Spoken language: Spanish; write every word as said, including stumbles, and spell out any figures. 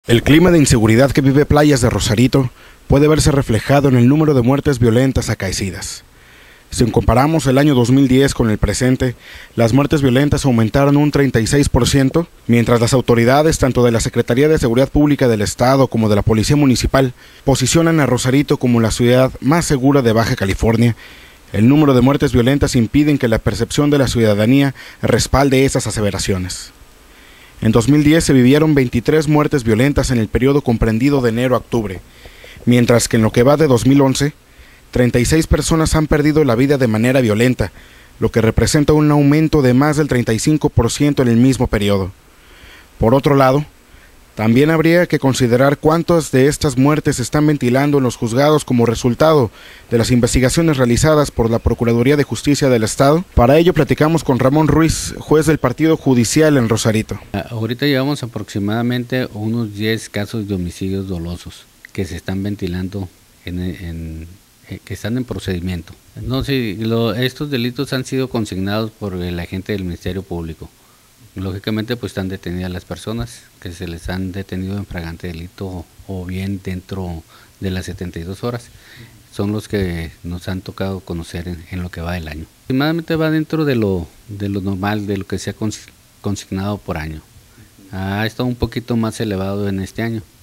El clima de inseguridad que vive Playas de Rosarito puede verse reflejado en el número de muertes violentas acaecidas. Si comparamos el año dos mil diez con el presente, las muertes violentas aumentaron un treinta y seis por ciento, mientras las autoridades, tanto de la Secretaría de Seguridad Pública del Estado como de la Policía Municipal, posicionan a Rosarito como la ciudad más segura de Baja California. El número de muertes violentas impiden que la percepción de la ciudadanía respalde esas aseveraciones. En dos mil diez se vivieron veintitrés muertes violentas en el periodo comprendido de enero a octubre, mientras que en lo que va de dos mil once, treinta y seis personas han perdido la vida de manera violenta, lo que representa un aumento de más del treinta y cinco por ciento en el mismo periodo. Por otro lado, también habría que considerar cuántas de estas muertes se están ventilando en los juzgados como resultado de las investigaciones realizadas por la Procuraduría de Justicia del Estado. Para ello platicamos con Ramón Ruiz, juez del Partido Judicial en Rosarito. Ahorita llevamos aproximadamente unos diez casos de homicidios dolosos que se están ventilando, en, en, en, que están en procedimiento. No, sí, lo, estos delitos han sido consignados por el agente del Ministerio Público. Lógicamente pues están detenidas las personas que se les han detenido en flagrante delito o bien dentro de las setenta y dos horas. Son los que nos han tocado conocer en, en lo que va del año. Aproximadamente va dentro de lo, de lo normal, de lo que se ha consignado por año. Ha estado un poquito más elevado en este año.